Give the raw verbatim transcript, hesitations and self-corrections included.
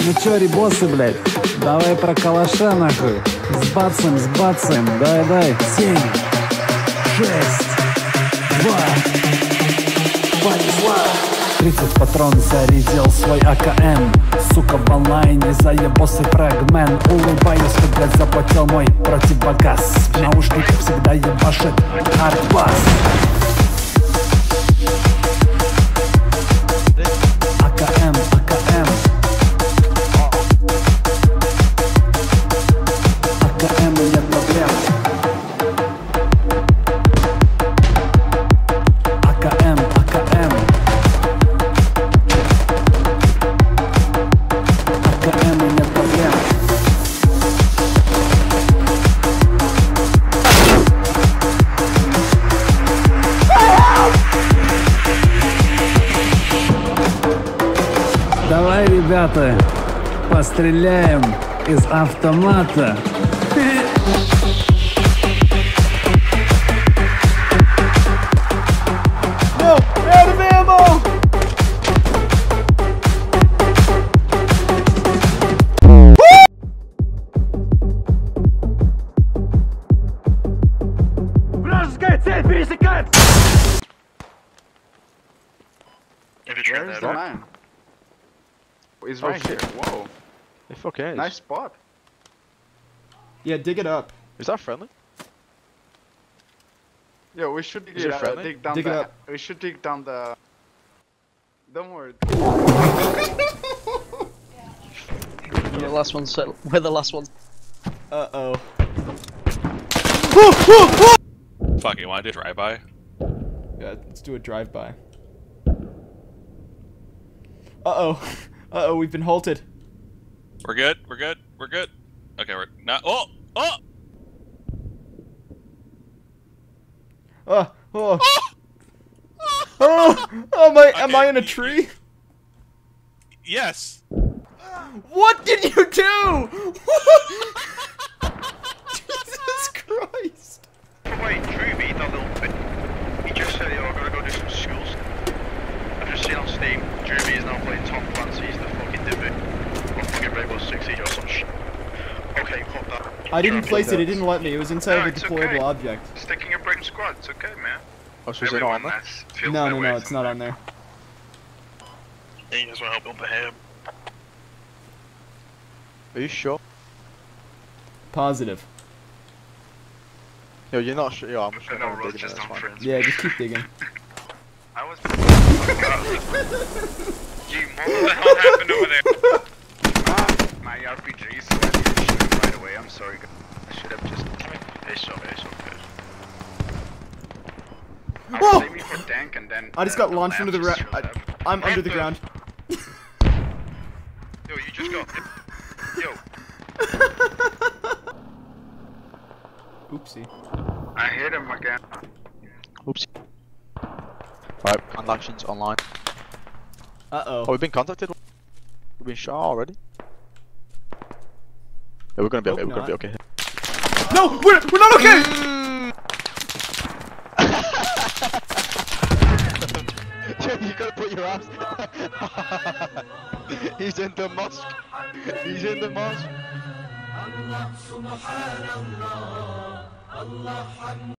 Ну чё, ребосы, блядь, давай про калаша, нахуй. Сбацаем, сбацаем, дай-дай. Семь, шесть, два, понесла. тридцать патрон зарядил свой АКМ. Сука, в онлайне заебосый фрагмент. Улыбаюсь, когда заплатил мой противогаз. В наушниках всегда ебашит хардбас. АКМ, АКМ. АКМ, нет проблем. АКМ, АКМ. АКМ, нет проблем. Давай, ребята, постреляем из автомата. No, out of ammo! Вражеская цель пересекает! Where's the man? He's right oh, here. Whoa. It fucking is. Nice spot. Yeah, dig it up. Is that friendly? Yo, we should dig, Is it uh, friendly? dig down Dig it the. up. We should dig down the. Don't worry. We're the last ones. We're the last ones. Uh oh. Fuck it, wanna do a drive-by? Yeah, let's do a drive-by. Uh oh. Uh oh, we've been halted. We're good, we're good, we're good. Okay, we're not. Oh! Oh! Oh, oh. Oh, oh my, am Okay, I in a you- tree? Yes! What did you do? Jesus Christ. Wait, Drew me that little bit. He just said, yo, I gotta go do some school stuff. I've just seen on Steam, Drew me is now playing Tom Clancy's The fucking Divot. Or fucking Rainbow Six Siege or some shit. Okay, pop that. I didn't Sure, place pop it, it that. didn't let me, it was inside No, of a it's deployable okay. object. Sticking your brain squad, it's okay, man. Oh, so is it not on there? Feels No, that no, way no, it's not on there. Hey, you just wanna help build the ham. Are you sure? Positive. Yo, you're not sure. Yo, I'm sure. No, I'm Ross, digging it, just that's on fine. friends. Yeah, just keep digging. I was. You mother, what the hell happened over there? My R P G, so I need to shoot him right away. I'm sorry, guys. I should have just. It's okay, it's okay. I was Whoa! aiming for tank and then. I just uh, got launched into the lamp ra- just showed up. I, I'm under the Lamp, ground. Yo, you just got. Yo, Oopsie. I hit him again. Oops. Alright, and actions online. Uh Oh, oh. we've been contacted. We've been shot already. Yeah, we're gonna be Hope okay. We're gonna be not. okay. No, we're we're not okay. You gotta put your arms. He's in the mosque. He's in the mosque.